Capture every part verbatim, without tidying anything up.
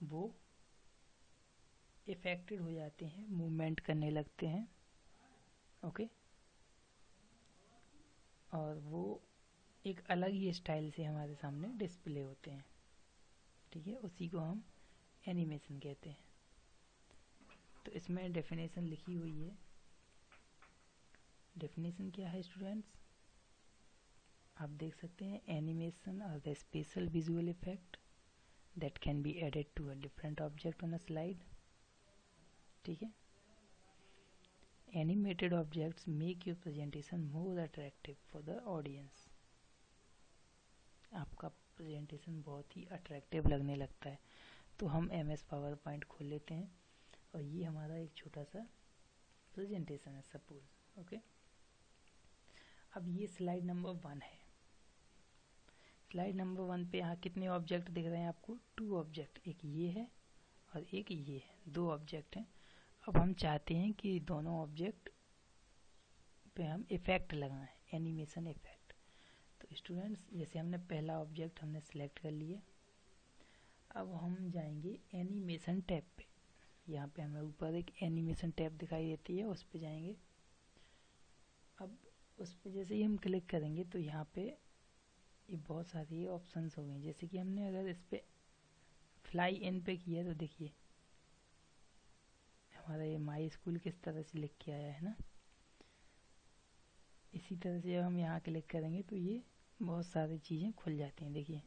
वो इफेक्टेड हो जाते हैं, मूवमेंट करने लगते हैं। ओके, और वो एक अलग ही स्टाइल से हमारे सामने डिस्प्ले होते हैं। ठीक है, उसी को हम एनिमेशन कहते हैं। तो इसमें डेफिनेशन लिखी हुई है। डेफिनेशन क्या है स्टूडेंट्स, आप देख सकते हैं, animation are the special visual effect that can be added to a different object on a slide. ठीक है, animated objects make your presentation more attractive for the audience. आपका प्रेजेंटेशन बहुत ही अट्रैक्टिव लगने लगता है। तो हम एम एस पावर पॉइंट खोल लेते हैं और ये हमारा एक छोटा सा प्रेजेंटेशन है सपोज। ओके, अब ये स्लाइड नंबर वन है। स्लाइड नंबर वन पे यहाँ कितने ऑब्जेक्ट दिख रहे हैं आपको? टू ऑब्जेक्ट, एक ये है और एक ये है, दो ऑब्जेक्ट हैं। अब हम चाहते हैं कि दोनों ऑब्जेक्ट पे हम इफेक्ट लगाएं, एनिमेशन इफेक्ट। तो स्टूडेंट्स, जैसे हमने पहला ऑब्जेक्ट हमने सेलेक्ट कर लिया, अब हम जाएंगे एनिमेशन टैब पे। यहाँ पे हमें ऊपर एक एनिमेशन टैब दिखाई देती है, उस पे जाएंगे। अब उस पे जैसे ही हम क्लिक करेंगे तो यहाँ पे ये बहुत सारी ऑप्शंस हो गई। जैसे कि हमने अगर इस पे फ्लाई इन पे किया तो देखिए हमारा ये माई स्कूल किस तरह से लिख के आया है ना। इसी तरह से जब हम यहाँ क्लिक करेंगे तो ये बहुत सारी चीज़ें खुल जाती हैं। देखिए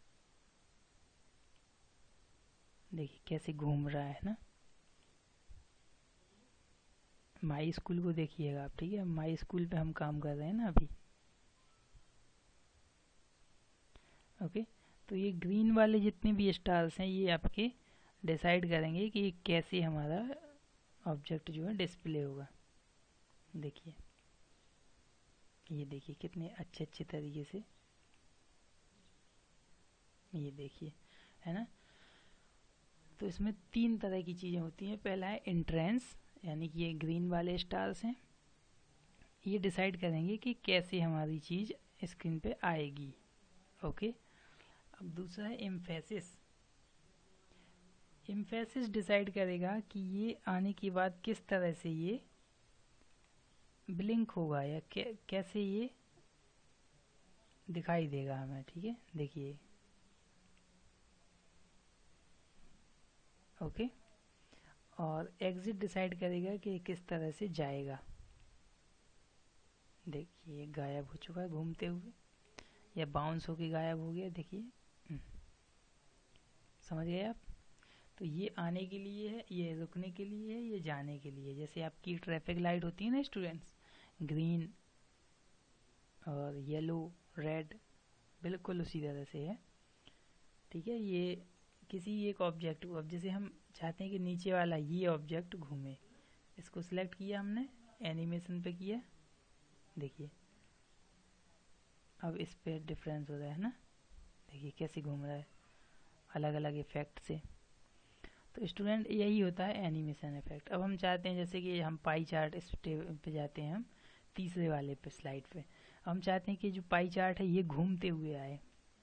देखिए कैसे घूम रहा है ना। माई स्कूल को देखिएगा आप। ठीक है, माई स्कूल पे हम काम कर रहे हैं ना अभी। ओके, तो ये ग्रीन वाले जितने भी स्टार्स हैं ये आपके डिसाइड करेंगे कि कैसे हमारा ऑब्जेक्ट जो है डिस्प्ले होगा। देखिए ये देखिए कितने अच्छे अच्छे तरीके से, ये देखिए है ना। तो इसमें तीन तरह की चीज़ें होती हैं। पहला है एंट्रेंस, यानी कि ये ग्रीन वाले स्टार्स हैं, ये डिसाइड करेंगे कि कैसे हमारी चीज़ स्क्रीन पे आएगी। ओके, अब दूसरा है एम्फेसिस। एम्फेसिस डिसाइड करेगा कि ये आने के बाद किस तरह से ये ब्लिंक होगा या कैसे ये दिखाई देगा हमें। ठीक है, देखिए ओके। और एग्जिट डिसाइड करेगा कि किस तरह से जाएगा। देखिए गायब हो चुका है घूमते हुए, या बाउंस होके गायब हो गया। देखिए, समझ गए आप। तो ये आने के लिए है, ये रुकने के लिए है, ये जाने के लिए। जैसे आपकी ट्रैफिक लाइट होती है ना स्टूडेंट्स, ग्रीन और येलो रेड, बिल्कुल उसी तरह से है। ठीक है, ये किसी एक ऑब्जेक्ट को, अब जैसे हम चाहते हैं कि नीचे वाला ये ऑब्जेक्ट घूमे, इसको सिलेक्ट किया हमने, एनिमेशन पे किया, देखिए अब इस पे डिफरेंस हो रहा है ना। देखिए कैसे घूम रहा है अलग अलग इफेक्ट से। तो स्टूडेंट यही होता है एनिमेशन इफेक्ट। अब हम चाहते हैं जैसे कि हम पाई चार्ट इस पे जाते हैं, हम तीसरे वाले पे स्लाइड पे, हम चाहते हैं कि जो पाई चार्ट है ये घूमते हुए आए।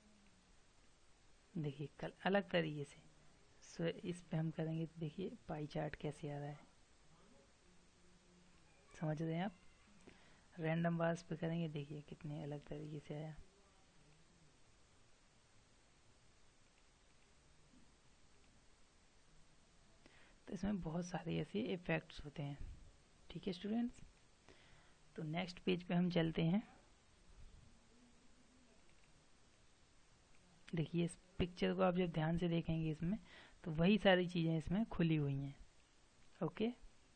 देखिए कल अलग तरीके से। सो इस पे हम करेंगे तो देखिए पाई चार्ट कैसे आ रहा है, समझ रहे हैं आप। रैंडम बार्स पे करेंगे, देखिए कितने अलग तरीके से आया। तो इसमें बहुत सारे ऐसे इफेक्ट्स होते हैं। ठीक है स्टूडेंट्स, तो नेक्स्ट पेज पे हम चलते हैं। देखिए इस पिक्चर को आप जब ध्यान से देखेंगे इसमें, तो वही सारी चीज़ें इसमें खुली हुई हैं। ओके,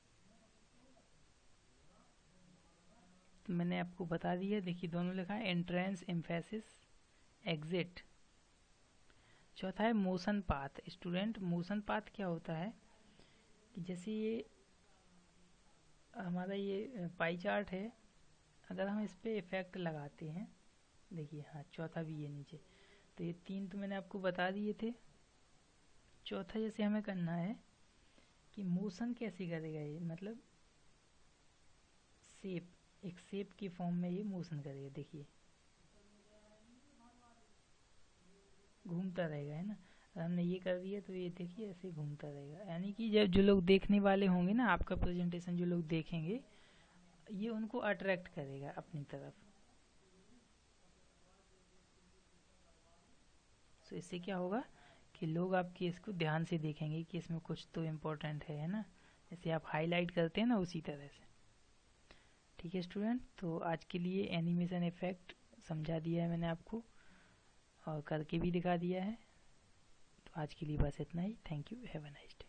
तो मैंने आपको बता दिया। देखिए दोनों लिखा है, एंट्रेंस, एम्फेसिस, एग्जिट। चौथा है motion path. Student, motion path क्या होता है कि जैसे ये हमारा ये पाई चार्ट है, अगर हम इस पे इफेक्ट लगाते हैं, देखिए हाँ चौथा भी है नीचे। तो ये तीन तो मैंने आपको बता दिए थे। चौथा जैसे हमें करना है कि मोशन कैसे करेगा ये, मतलब शेप, एक शेप की फॉर्म में ये मोशन करेगा। देखिए घूमता रहेगा है ना। हमने ये कर दिया तो ये देखिए ऐसे घूमता रहेगा, यानी कि जब जो लोग देखने वाले होंगे ना आपका प्रेजेंटेशन, जो लोग देखेंगे ये उनको अट्रैक्ट करेगा अपनी तरफ। तो इससे क्या होगा कि लोग आपके इसको ध्यान से देखेंगे कि इसमें कुछ तो इम्पोर्टेंट है है ना, जैसे आप हाईलाइट करते हैं ना उसी तरह से। ठीक है स्टूडेंट, तो आज के लिए एनिमेशन इफेक्ट समझा दिया है मैंने आपको और करके भी दिखा दिया है। तो आज के लिए बस इतना ही। Thank you, have a nice day.